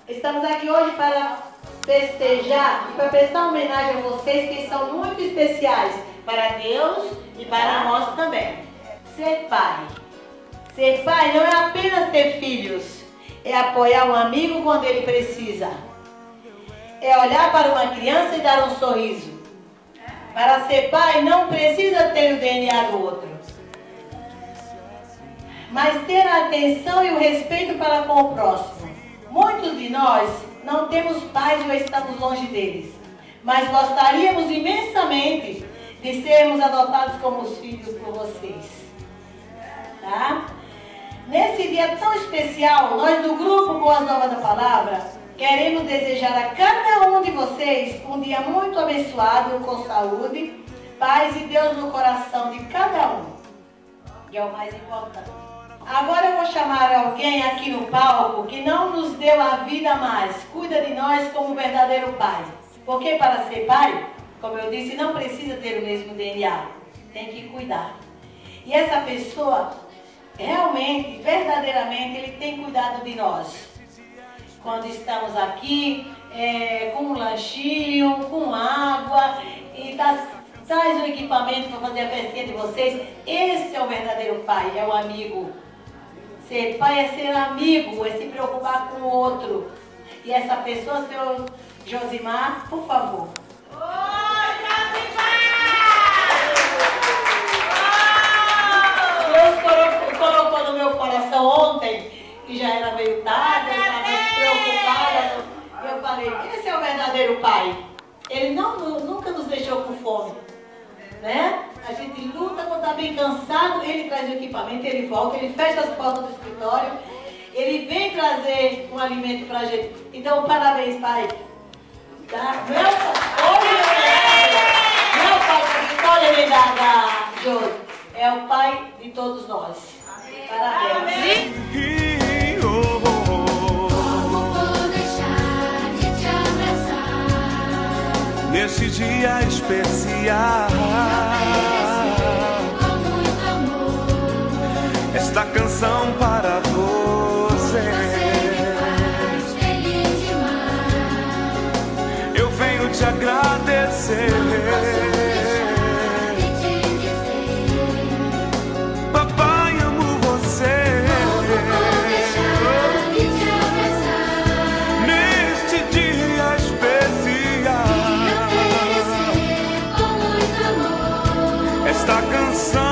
Estamos aqui hoje para festejar e para prestar homenagem a vocês que são muito especiais para Deus e para nós também. Ser pai. Ser pai não é apenas ter filhos, é apoiar um amigo quando ele precisa. É olhar para uma criança e dar um sorriso. Para ser pai não precisa ter o DNA do outro, mas ter a atenção e o respeito para com o próximo. Muitos de nós não temos pais ou estamos longe deles, mas gostaríamos imensamente de sermos adotados como os filhos por vocês. Tá? Nesse dia tão especial, nós do Grupo Boas Novas da Palavra queremos desejar a cada um de vocês um dia muito abençoado, com saúde, paz e Deus no coração de cada um, que é o mais importante. Agora eu vou chamar alguém aqui no palco que não nos deu a vida mais, cuida de nós como verdadeiro pai. Porque para ser pai, como eu disse, não precisa ter o mesmo DNA, tem que cuidar. E essa pessoa, realmente, verdadeiramente, ele tem cuidado de nós. Quando estamos aqui, com um lanchinho, com água, e traz o equipamento para fazer a festinha de vocês. Esse é o verdadeiro pai, é o amigo. Ser pai é ser amigo, é se preocupar com o outro. E essa pessoa, seu Josimar, por favor. Deus colocou no meu coração ontem, que já era meio tarde, eu estava preocupada. Eu falei, esse é o verdadeiro pai. Ele nunca nos deixou com fome, né? A gente luta quando está bem cansado, ele traz o equipamento, ele volta, ele fecha as portas do escritório, ele vem trazer um alimento para a gente. Então, parabéns, pai. Tá? Meu pai da Vitória, ele da Josi, é o pai de todos nós. Parabéns. Nesse dia especial, com muito amor, esta canção para você. Você me faz feliz demais. Eu venho te agradecer. Papai, amo você. Esta canção